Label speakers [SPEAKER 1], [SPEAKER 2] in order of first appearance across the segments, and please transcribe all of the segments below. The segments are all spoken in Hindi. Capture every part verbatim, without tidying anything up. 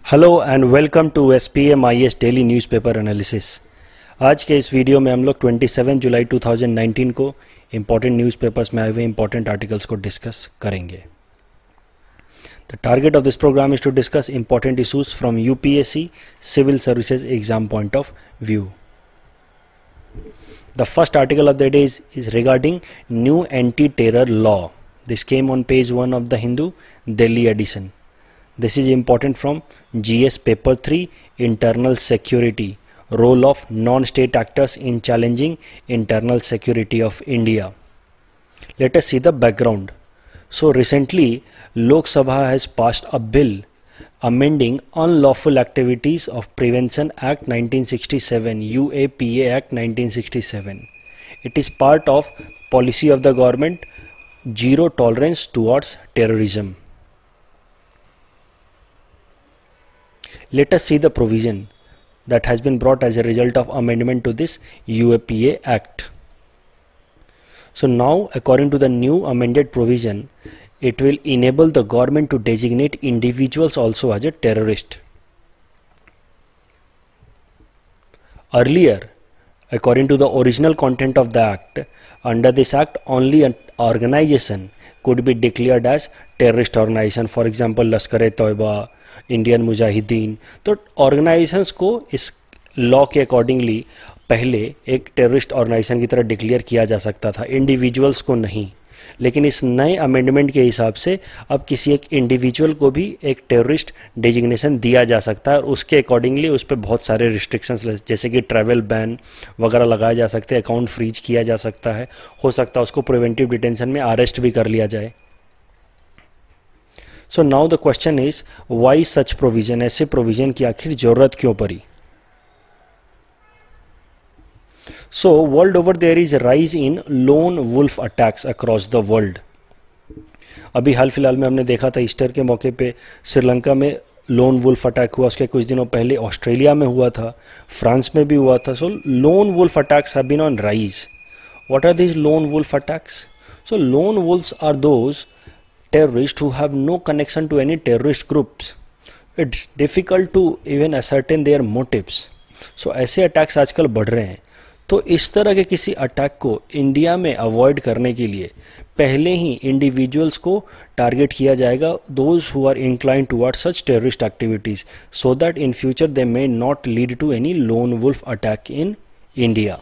[SPEAKER 1] Hello and welcome to S P M I A S daily newspaper analysis. आज के इस वीडियो में हम लोग सत्ताईस जुलाई दो हज़ार उन्नीस को इम्पॉर्टेंट न्यूज़पेपर्स में आए हुए इम्पॉर्टेंट आर्टिकल्स को डिस्कस करेंगे। The target of this programme is to discuss important issues from U P S C civil services exam point of view. The first article of the day is is regarding new anti-terror law. This came on page one of the Hindu, Delhi edition. This is important from G S paper three, internal security, role of non-state actors in challenging internal security of India. Let us see the background. So recently Lok Sabha has passed a bill amending Unlawful Activities of Prevention Act nineteen sixty-seven, U A P A Act nineteen sixty-seven. It is part of policy of the government, zero tolerance towards terrorism. Let us see the provision that has been brought as a result of amendment to this U A P A Act. So now, according to the new amended provision, it will enable the government to designate individuals also as a terrorist. Earlier, according to the original content of the Act, under this Act, only an organization could be declared as terrorist organization. For example, Lashkar-e-Taiba, Indian Mujahideen. तो ऑर्गेनाइजेशंस को इस लॉ के अकॉर्डिंगली पहले एक टेररिस्ट ऑर्गेनाइजेशन की तरह डिक्लेयर किया जा सकता था, इंडिविजुअल्स को नहीं। लेकिन इस नए अमेंडमेंट के हिसाब से अब किसी एक इंडिविजुअल को भी एक टेररिस्ट डेजिग्नेशन दिया जा सकता है और उसके अकॉर्डिंगली उस पर बहुत सारे रिस्ट्रिक्शंस जैसे कि ट्रैवल बैन वगैरह लगाए जा सकते हैं, अकाउंट फ्रीज किया जा सकता है, हो सकता है उसको प्रिवेंटिव डिटेंशन में अरेस्ट भी कर लिया जाए। So now the question is why such provision, ऐसे प्रोविजन की आखिर जरूरत क्यों पड़ी। So world over there is rise in lone wolf attacks across the world. अभी हाल फिलहाल में हमने देखा था ईस्टर के मौके पे श्रीलंका में लोन वुल्फ अटैक हुआ, उसके कुछ दिनों पहले ऑस्ट्रेलिया में हुआ था, फ्रांस में भी हुआ था। So lone wolf attacks have been on rise. What are these lone wolf attacks? So lone wolves are those terrorists who have no connection to any terrorist groups. It's difficult to even ascertain their motives. So ऐसे अटैक्स आजकल बढ़ रहे हैं। तो इस तरह के किसी अटैक को इंडिया में अवॉइड करने के लिए पहले ही इंडिविजुअल्स को टारगेट किया जाएगा, those who are inclined towards such terrorist activities, so that in future they may not lead to any lone wolf attack in India.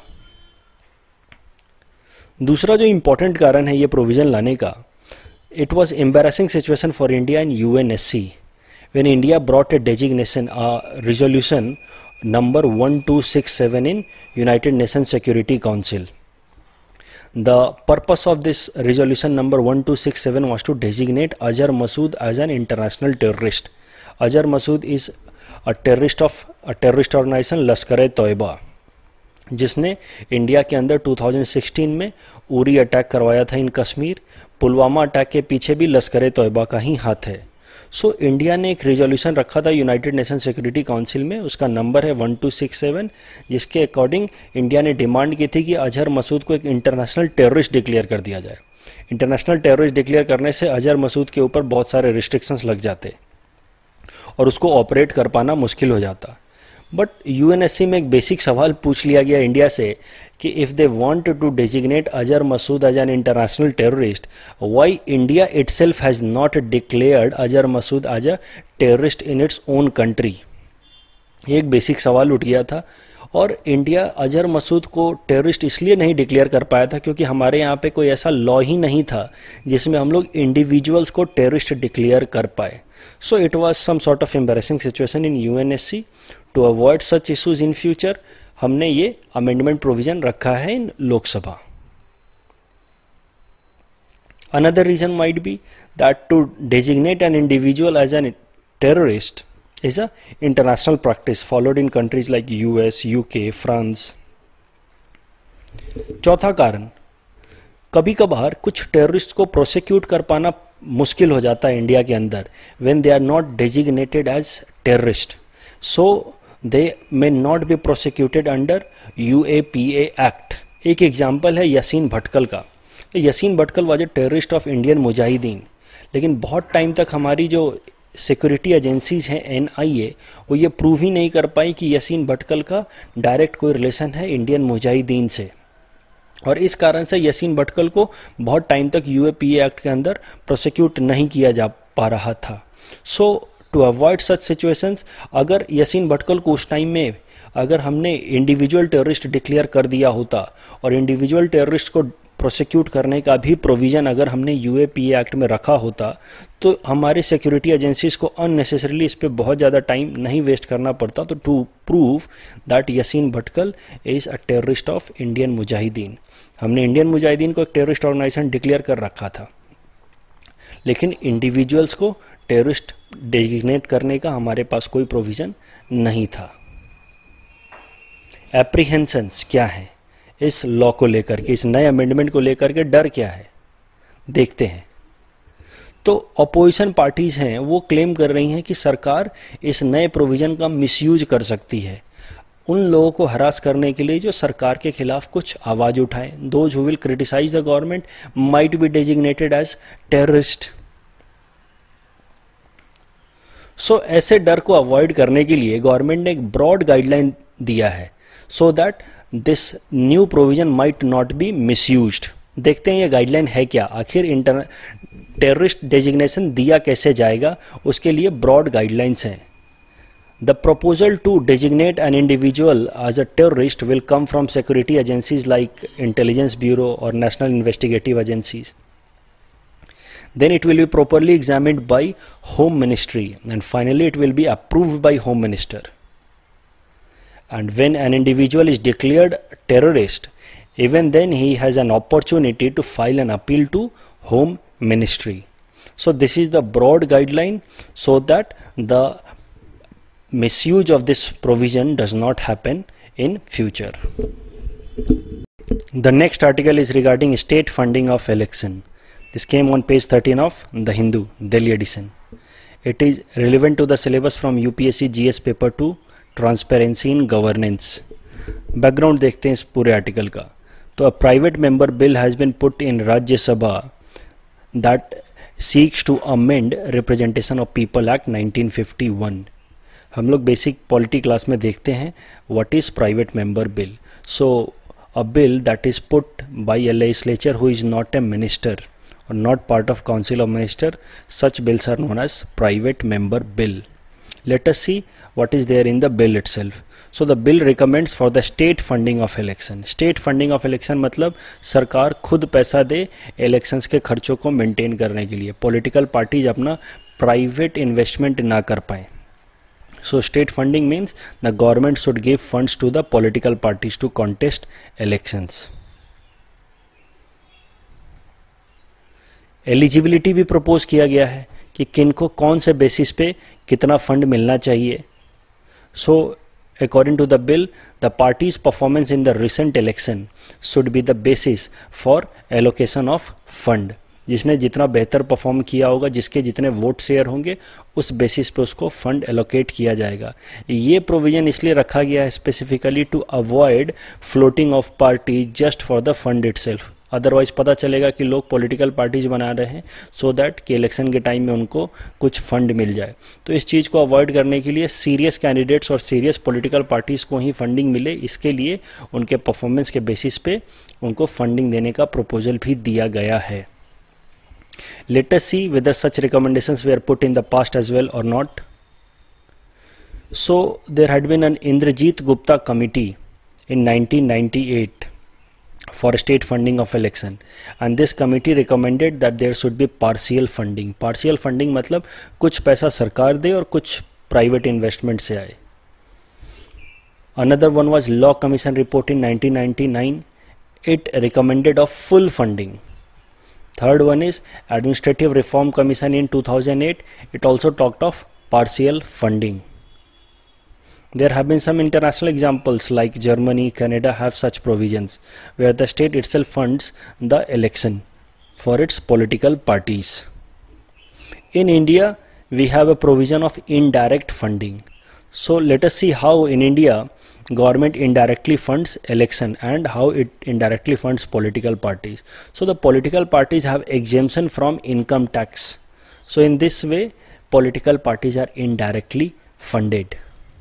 [SPEAKER 1] दूसरा जो इंपॉर्टेंट कारण है ये प्रोविजन लाने का, it was embarrassing situation for India and U N S C when India brought a designation, a resolution number one two six seven in United Nations Security Council. The purpose of this resolution number one two six seven was to designate Azhar Masood as an international terrorist. Azhar Masood is a terrorist of a terrorist organization लश्कर-ए-तौयबा, जिसने इंडिया के अंदर दो हज़ार सोलह में उरी अटैक करवाया था इन कश्मीर। पुलवामा अटैक के पीछे भी लश्कर-ए-तौयबा का ही हाथ है। सो so, इंडिया ने एक रेजोल्यूशन रखा था यूनाइटेड नेशन सिक्योरिटी काउंसिल में, उसका नंबर है वन टू सिक्स सेवन, जिसके अकॉर्डिंग इंडिया ने डिमांड की थी कि अजहर मसूद को एक इंटरनेशनल टेररिस्ट डिक्लेयर कर दिया जाए। इंटरनेशनल टेररिस्ट डिक्लेयर करने से अजहर मसूद के ऊपर बहुत सारे रिस्ट्रिक्शंस लग जाते और उसको ऑपरेट कर पाना मुश्किल हो जाता। But U N S C में एक बेसिक सवाल पूछ लिया गया इंडिया से कि if they want to designate Azhar Masood as an international terrorist, why India itself has not declared Azhar Masood as a terrorist in its own country. एक बेसिक सवाल उठ गया था और इंडिया अजहर मसूद को टेररिस्ट इसलिए नहीं डिक्लेयर कर पाया था क्योंकि हमारे यहाँ पे कोई ऐसा लॉ ही नहीं था जिसमें हम लोग इंडिविजुअल्स को टेररिस्ट डिक्लेयर कर पाए। So it was some sort of embarrassing situation in U N S C. To avoid such issues in future हमने ये अमेंडमेंट प्रोविजन रखा है in Lok Sabha. Another reason might be that to designate an individual as an terrorist is a international practice followed in countries like U S, U K, France. चौथा कारण, कभी कभार कुछ टेररिस्ट को प्रोसिक्यूट कर पाना मुश्किल हो जाता है इंडिया के अंदर when they are not designated as terrorist, so they may not be prosecuted under U A P A Act. एक एग्जाम्पल है यासीन भटकल का। Yasin Bhatkal was a terrorist of Indian Mujahideen, लेकिन बहुत टाइम तक हमारी जो सिक्योरिटी एजेंसीज हैं एन आई ए, वो ये प्रूव ही नहीं कर पाई कि यासीन भटकल का डायरेक्ट कोई रिलेशन है इंडियन मुजाहिदीन से, और इस कारण से यासीन भटकल को बहुत टाइम तक U A P A act के अंदर प्रोसिक्यूट नहीं किया जा पा रहा था। So to avoid such situations, अगर यासीन भटकल को उस टाइम में अगर हमने इंडिविजुअल टेररिस्ट डिक्लेयर कर दिया होता और इंडिविजुअल टेररिस्ट को प्रोसिक्यूट करने का भी प्रोविज़न अगर हमने U A P A act में रखा होता, तो हमारे सिक्योरिटी एजेंसीज को अननेसेसरीली इस पर बहुत ज़्यादा टाइम नहीं वेस्ट करना पड़ता तो to prove that Yasin Bhatkal is a terrorist of Indian Mujahideen. हमने इंडियन मुजाहिदीन को एक टेररिस्ट ऑर्गेनाइजेशन डिक्लेयर कर रखा था, लेकिन इंडिविजुअल्स को टेररिस्ट डेजिग्नेट करने का हमारे पास कोई प्रोविज़न नहीं था। एप्रीहेंशंस क्या है इस लॉ को लेकर के, इस नए अमेंडमेंट को लेकर के डर क्या है, देखते हैं। तो अपोजिशन पार्टीज हैं वो क्लेम कर रही हैं कि सरकार इस नए प्रोविज़न का मिसयूज कर सकती है उन लोगों को हरास करने के लिए जो सरकार के खिलाफ कुछ आवाज़ उठाएं। Those who will criticise the government might be designated as terrorist. So ऐसे डर को अवॉइड करने के लिए गवर्नमेंट ने एक ब्रॉड गाइडलाइन दिया है so that this new provision might not be misused. देखते हैं ये गाइडलाइन है क्या, आखिर इंटर टेररिस्ट डेजिग्नेशन दिया कैसे जाएगा, उसके लिए ब्रॉड गाइडलाइंस हैं। The proposal to designate an individual as a terrorist will come from security agencies like intelligence bureau और national investigative agencies. Then it will be properly examined by Home Ministry and finally it will be approved by Home Minister. And when an individual is declared terrorist, even then he has an opportunity to file an appeal to Home Ministry. So this is the broad guideline so that the misuse of this provision does not happen in future. The next article is regarding state funding of election. This came on page thirteen of The Hindu, Delhi edition. It is relevant to the syllabus from U P S C G S paper two, Transparency in Governance. Background देखते हैं इस पूरे आर्टिकल का। तो a private member bill has been put in Rajya Sabha that seeks to amend Representation of People Act nineteen fifty-one. हम लोग बेसिक पॉलिटी क्लास में देखते हैं what is private member bill. So a bill that is put by a legislature who is not a minister or not part of council of minister, such bills are known as private member bill. Let us see what is there in the bill itself. So the bill recommends for the state funding of election. State funding of election मतलब सरकार खुद पैसा दे elections के खर्चों को maintain करने के लिए, political parties अपना private investment ना कर पाएं. So state funding means the government should give funds to the political parties to contest elections. Eligibility भी प्रपोज किया गया है कि किन को कौन से बेसिस पे कितना फंड मिलना चाहिए. So according to the bill the parties performance in the recent election should be the basis for allocation of fund. जिसने जितना बेहतर परफॉर्म किया होगा, जिसके जितने वोट शेयर होंगे, उस बेसिस पे उसको फंड एलोकेट किया जाएगा. ये प्रोविजन इसलिए रखा गया है specifically to avoid floating of party just for the fund itself. Otherwise पता चलेगा कि लोग पॉलिटिकल पार्टीज बना रहे हैं सो दैट कि इलेक्शन के टाइम में उनको कुछ फंड मिल जाए. तो इस चीज़ को अवॉइड करने के लिए सीरियस कैंडिडेट्स और सीरियस पॉलिटिकल पार्टीज़ को ही फंडिंग मिले, इसके लिए उनके परफॉर्मेंस के बेसिस पे उनको फंडिंग देने का प्रपोजल भी दिया गया है. Let us see whether such recommendations were put in the past as well or not. So there had been an Indrajit Gupta committee in nineteen ninety-eight for state funding of election, and this committee recommended that there should be partial funding. Partial funding मतलब कुछ पैसा सरकार दे और कुछ private investment से आए. Another one was Law Commission report in nineteen ninety-nine. It recommended of full funding. Third one is Administrative Reform Commission in two thousand eight. It also talked of partial funding. There have been some international examples like Germany, Canada have such provisions where the state itself funds the election for its political parties. In India, we have a provision of indirect funding. So let us see how in India government indirectly funds election and how it indirectly funds political parties. So the political parties have exemption from income tax. So in this way political parties are indirectly funded.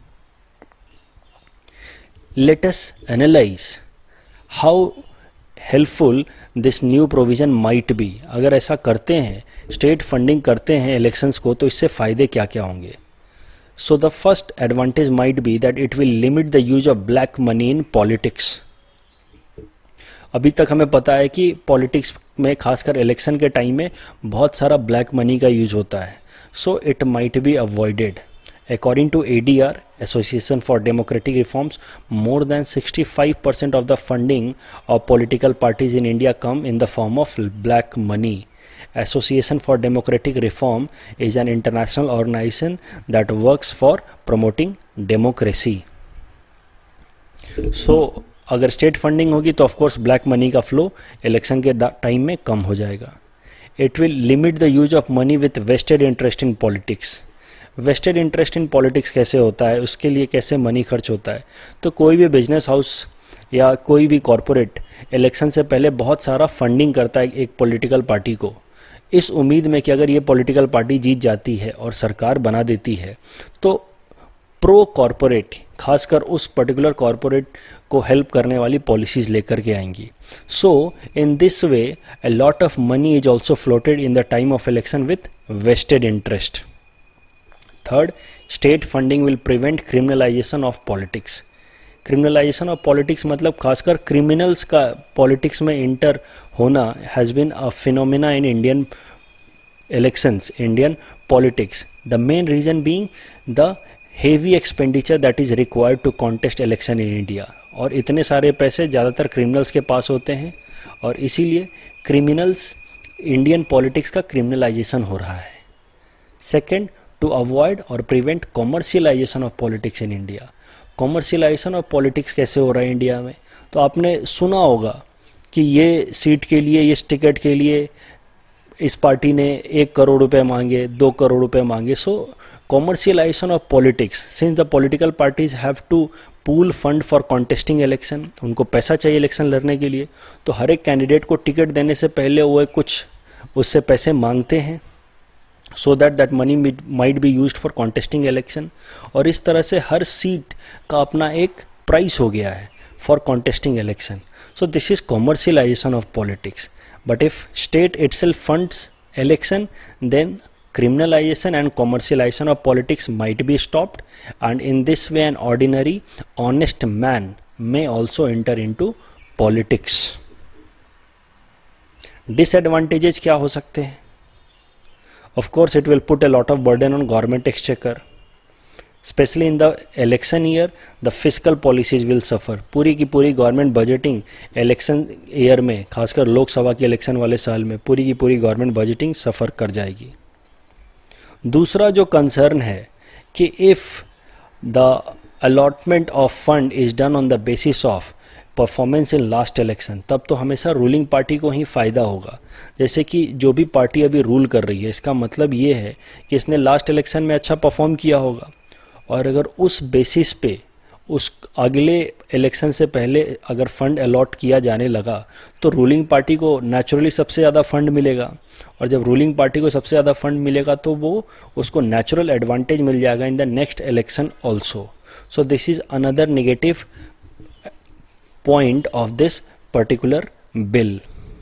[SPEAKER 1] Let us analyze how helpful this new provision might be. अगर ऐसा करते हैं, स्टेट फंडिंग करते हैं इलेक्शंस को, तो इससे फ़ायदे क्या क्या होंगे? So the first advantage might be that it will limit the use of black money in politics. अभी तक हमें पता है कि पॉलिटिक्स में खासकर इलेक्शन के टाइम में बहुत सारा ब्लैक मनी का यूज होता है. So it might be avoided. According to A D R, Association for Democratic Reforms, more than sixty-five percent of the funding of political parties in India come in the form of black money. Association for Democratic Reform is an international organization that works for promoting democracy. So, अगर स्टेट फंडिंग होगी तो ऑफ कोर्स ब्लैक मनी का फ्लो इलेक्शन के टाइम में कम हो जाएगा. It will limit the use of money with vested interest in politics. Vested interest in politics कैसे होता है, उसके लिए कैसे मनी खर्च होता है? तो कोई भी बिजनेस हाउस या कोई भी कॉरपोरेट इलेक्शन से पहले बहुत सारा फंडिंग करता है एक पॉलिटिकल पार्टी को, इस उम्मीद में कि अगर ये पॉलिटिकल पार्टी जीत जाती है और सरकार बना देती है तो प्रो कॉरपोरेट, खासकर उस पर्टिकुलर कॉरपोरेट को हेल्प करने वाली पॉलिसीज लेकर के आएंगी. So in this way a lot of money is also floated in the time of election with vested interest. Third, state funding will prevent criminalisation of politics. Criminalisation of politics मतलब खासकर क्रिमिनल्स का पॉलिटिक्स में इंटर होना has been a phenomena in Indian elections, Indian politics. The main reason being the heavy expenditure that is required to contest election in India. और इतने सारे पैसे ज़्यादातर क्रिमिनल्स के पास होते हैं और इसीलिए क्रिमिनल्स इंडियन पॉलिटिक्स का क्रिमिनलाइजेशन हो रहा है. सेकेंड, टू अवॉइड और prevent commercialisation of politics in India. Commercialisation of politics कैसे हो रहा है इंडिया में? तो आपने सुना होगा कि ये सीट के लिए, इस टिकट के लिए इस पार्टी ने एक करोड़ रुपए मांगे, दो करोड़ रुपए मांगे. So commercialisation of politics, since the political parties have to pool fund for contesting election, उनको पैसा चाहिए इलेक्शन लड़ने के लिए, तो हर एक कैंडिडेट को टिकट देने से पहले वो कुछ उससे पैसे मांगते हैं so that that money might be used for contesting election. और इस तरह से हर सीट का अपना एक प्राइस हो गया है for contesting election. So this is commercialisation of politics. But if state itself funds election, then criminalization and commercialization of politics might be stopped, and in this way an ordinary honest man may also enter into politics. Disadvantages क्या हो सकते हैं? Of course it will put a lot of burden on government exchequer. Especially in the election year, the fiscal policies will suffer. पूरी की पूरी गवर्नमेंट बजटिंग इलेक्शन ईयर में, खासकर लोकसभा के इलेक्शन वाले साल में, पूरी की पूरी गवर्नमेंट बजटिंग सफ़र कर जाएगी. दूसरा जो कंसर्न है कि if the allotment of fund is done on the basis of performance in last election, तब तो हमेशा रूलिंग पार्टी को ही फ़ायदा होगा. जैसे कि जो भी पार्टी अभी रूल कर रही है, इसका मतलब ये है कि इसने लास्ट इलेक्शन में अच्छा परफॉर्म किया होगा, और अगर उस बेसिस पे उस अगले इलेक्शन से पहले अगर फंड अलॉट किया जाने लगा तो रूलिंग पार्टी को नेचुरली सबसे ज़्यादा फंड मिलेगा, और जब रूलिंग पार्टी को सबसे ज़्यादा फंड मिलेगा तो वो उसको नेचुरल एडवांटेज मिल जाएगा in the next election also. So this is another negative point of this particular bill.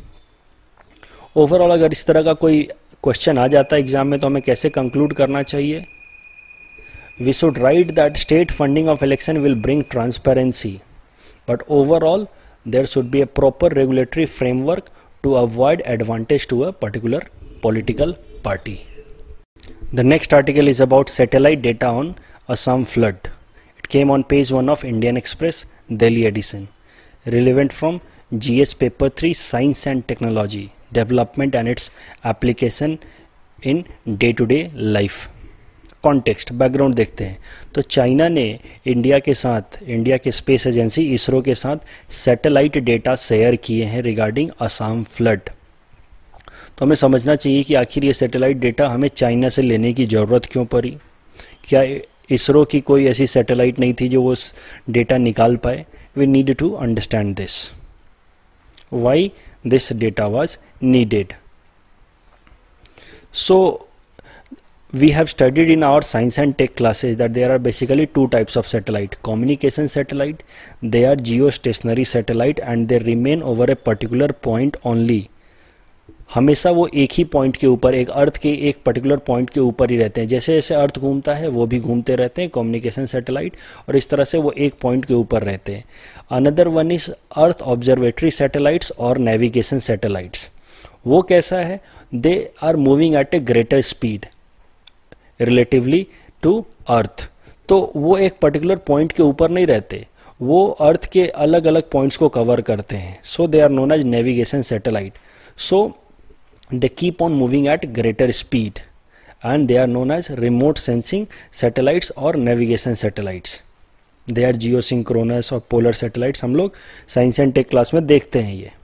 [SPEAKER 1] Overall अगर इस तरह का कोई क्वेश्चन आ जाता है एग्जाम में तो हमें कैसे कंक्लूड करना चाहिए? We should write that state funding of election will bring transparency, but overall there should be a proper regulatory framework to avoid advantage to a particular political party. The next article is about satellite data on Assam flood. It came on page one of Indian Express, Delhi edition. Relevant from G S paper three, Science and Technology, Development and its application in day-to-day life. Context, background देखते हैं. तो चाइना ने इंडिया के साथ, इंडिया के स्पेस एजेंसी इसरो के साथ सैटेलाइट डेटा शेयर किए हैं रिगार्डिंग असम फ्लड. तो हमें समझना चाहिए कि आखिर ये सैटेलाइट डेटा हमें चाइना से लेने की ज़रूरत क्यों पड़ी. क्या इसरो की कोई ऐसी सैटेलाइट नहीं थी जो वो डेटा निकाल पाए? We need to understand this, why this data was needed. So we have studied in our science and tech classes that there are basically two types of satellite: communication satellite, they are geostationary satellite and they remain over a particular point only. हमेशा वो एक ही पॉइंट के ऊपर, एक अर्थ के एक पर्टिकुलर पॉइंट के ऊपर ही रहते हैं, जैसे जैसे अर्थ घूमता है वो भी घूमते रहते हैं, कम्युनिकेशन सैटेलाइट, और इस तरह से वो एक पॉइंट के ऊपर रहते हैं. Another one is earth observatory satellites और नेविगेशन सैटेलाइट्स. वो कैसा है? They are moving at a greater speed relatively to earth. तो वो एक पर्टिकुलर पॉइंट के ऊपर नहीं रहते, वो अर्थ के अलग अलग पॉइंट्स को कवर करते हैं. So they are known as navigation satellite. So they keep on moving at greater speed and they are known as remote sensing satellites or navigation satellites. They are geosynchronous और polar satellites हम लोग साइंस एंड टेक क्लास में देखते हैं. ये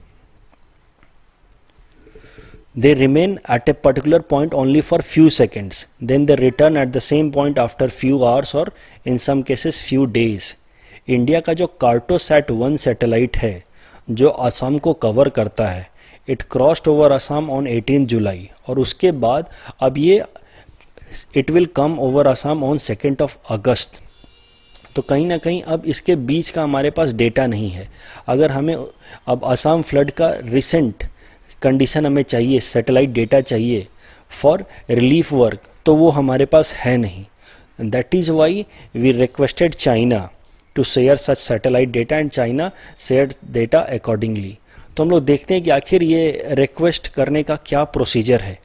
[SPEAKER 1] they remain at a particular point only for few seconds, then they return at the same point after few hours or in some cases few days. India का जो कार्टोसैट वन सैटेलाइट है जो असम को कवर करता है, it crossed over Assam on eighteen July, और उसके बाद अब ये it will come over Assam on second of August. तो कहीं ना कहीं अब इसके बीच का हमारे पास डेटा नहीं है. अगर हमें अब असम फ्लड का रिसेंट कंडीशन हमें चाहिए, सैटेलाइट डेटा चाहिए फॉर रिलीफ वर्क, तो वो हमारे पास है नहीं. That is why we requested China to share such satellite data and China share data accordingly. तो हम लोग देखते हैं कि आखिर ये रिक्वेस्ट करने का क्या प्रोसीजर है.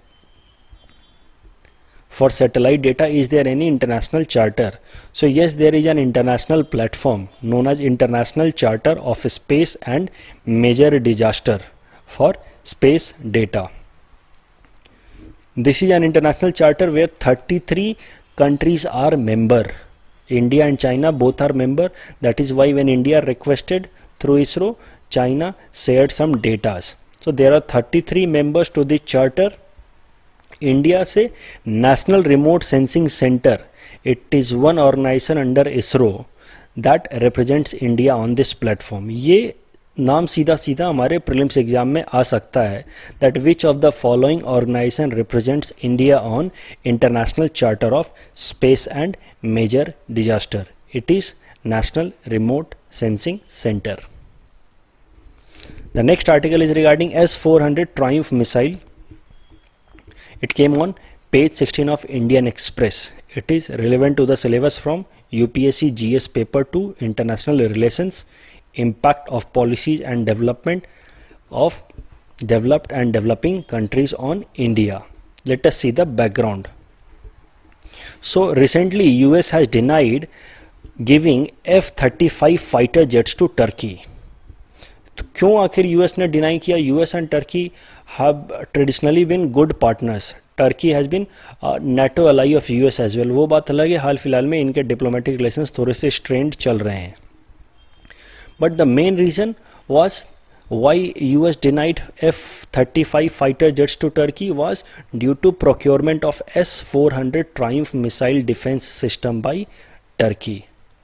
[SPEAKER 1] For satellite data, is there any international charter? So yes, there is an international platform known as international charter of space and major disaster for space data. This is an international charter where thirty three countries are member. India and China both are member. That is why when India requested through ISRO, China shared some datas. So there are thirty-three members to the charter. India से National Remote Sensing Center, it is one organization under ISRO that represents India on this platform. ये नाम सीधा सीधा हमारे प्रीलिम्स एग्जाम में आ सकता है. That which of the following organisation represents India on international charter of space and major disaster? It is national remote sensing centre. The next article is regarding S four hundred triumph missile. It came on page sixteen of Indian express. It is relevant to the syllabus from UPSC GS paper two international relations, impact of policies and development of developed and developing countries on India. Let us see the background. So recently U S has denied giving F thirty-five fighter jets to Turkey. तो क्यों आखिर U S ने डिनाई किया? U S and Turkey have traditionally been good partners. Turkey has been NATO ally of U S as well. वो बात अलग है, हाल फिलहाल में इनके डिप्लोमेटिक रिलेशंस थोड़े से स्ट्रेंड चल रहे हैं. But the main reason was why U S denied F thirty-five fighter jets to Turkey was due to procurement of S four hundred Triumph missile defense system by Turkey.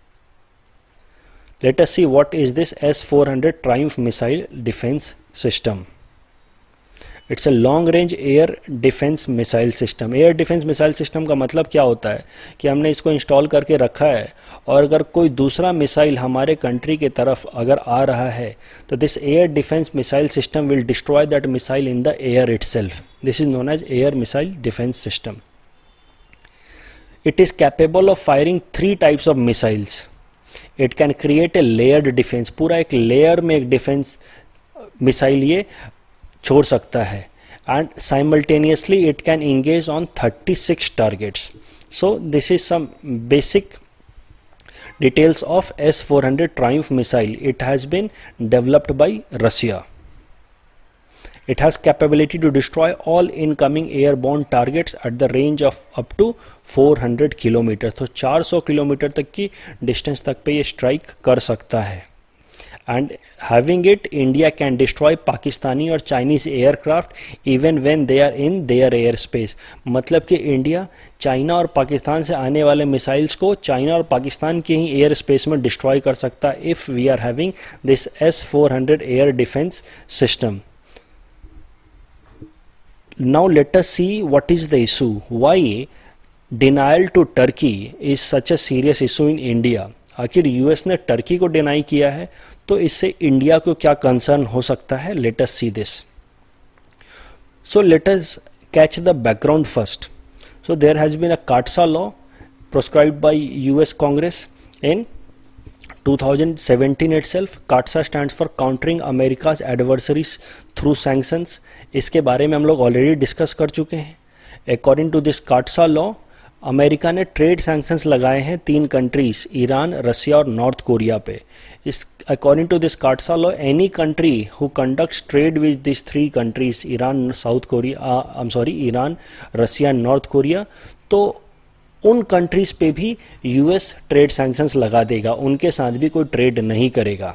[SPEAKER 1] Let us see what is this S four hundred Triumph missile defense system. It's a long range air defense missile system. Air defence missile system का मतलब क्या होता है कि हमने इसको इंस्टॉल करके रखा है और अगर कोई दूसरा मिसाइल हमारे कंट्री के तरफ अगर आ रहा है तो this air defence missile system will destroy that missile in the air itself. This is known as air missile defence system. It is capable of firing three types of missiles. It can create a layered defence. पूरा एक लेयर में एक डिफेंस मिसाइल ये छोड़ सकता है. And simultaneously it can engage on thirty six targets. So this is some basic details of S four hundred Triumph missile. It has been developed by Russia. It has capability to destroy all incoming airborne targets at the range of up to four hundred kilometers. तो चार सौ किलोमीटर तक की डिस्टेंस तक पे ये स्ट्राइक कर सकता है. And having it, India can destroy Pakistani और Chinese aircraft even when they are in their airspace. मतलब कि इंडिया चाइना और पाकिस्तान से आने वाले मिसाइल्स को चाइना और पाकिस्तान के ही एयर स्पेस में डिस्ट्रॉय कर सकता है if we are having this S four hundred air defense system. Now let us see what is the issue. Why denial to Turkey is such a serious issue in India. आखिर यूएस ने टर्की को डिनाई किया है, तो इससे इंडिया को क्या कंसर्न हो सकता है? Let us see this. So let us catch the background first. So there has been a CAATSA law prescribed by U S Congress in two thousand seventeen itself. CAATSA stands for Countering America's Adversaries Through Sanctions. इसके बारे में हम लोग ऑलरेडी डिस्कस कर चुके हैं। According to this CAATSA law, America ने ट्रेड सैंक्शंस लगाए हैं तीन कंट्रीज, ईरान, रसिया और नॉर्थ कोरिया पे। इस according to this CAATSA law, any country who conducts trade with this three countries, Iran, South Korea, I am sorry Iran, Russia, North Korea, तो उन कंट्रीज पे भी यूएस ट्रेड सैंक्शंस लगा देगा, उनके साथ भी कोई ट्रेड नहीं करेगा।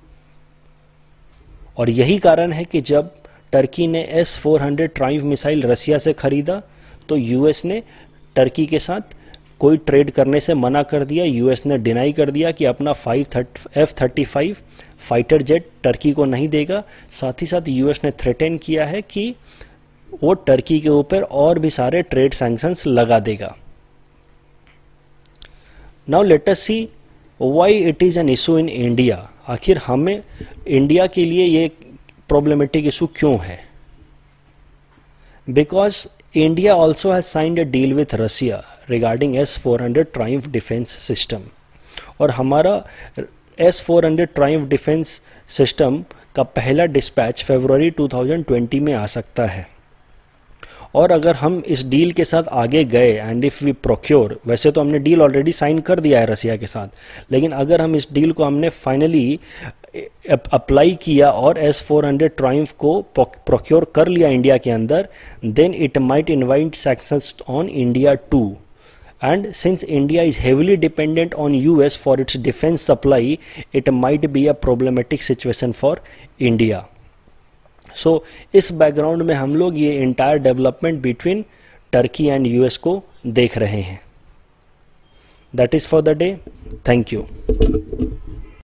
[SPEAKER 1] और यही कारण है कि जब टर्की ने S four hundred triumph missile Russia से खरीदा, तो यूएस ने टर्की के साथ कोई ट्रेड करने से मना कर दिया। यूएस ने डिनाई कर दिया कि अपना F thirty five fighter jet Turkey को नहीं देगा। साथ ही साथ यूएस ने थ्रेटन किया है कि वो टर्की के ऊपर और भी सारे ट्रेड सैंक्शंस लगा देगा। Now let us see why it is an issue in India. आखिर हमें इंडिया के लिए ये प्रॉब्लमेटिक इशू क्यों है? Because India also has signed a deal with Russia regarding S four hundred Triumph defense system, और हमारा S four hundred Triumph defense system का पहला डिस्पैच फरवरी टू थाउजेंड ट्वेंटी में आ सकता है। और अगर हम इस डील के साथ आगे गए एंड इफ़ वी प्रोक्योर, वैसे तो हमने डील ऑलरेडी साइन कर दिया है रसिया के साथ, लेकिन अगर हम इस डील को हमने फाइनली अप्लाई किया और एस फोर हंड्रेड Triumph को प्रोक्योर कर लिया इंडिया के अंदर, then it might invite sanctions on India too. And since India is heavily dependent on US for its defence supply, it might be a problematic situation for India. So इस बैकग्राउंड में हम लोग ये entire development between Turkey and US को देख रहे हैं। That is for the day. Thank you.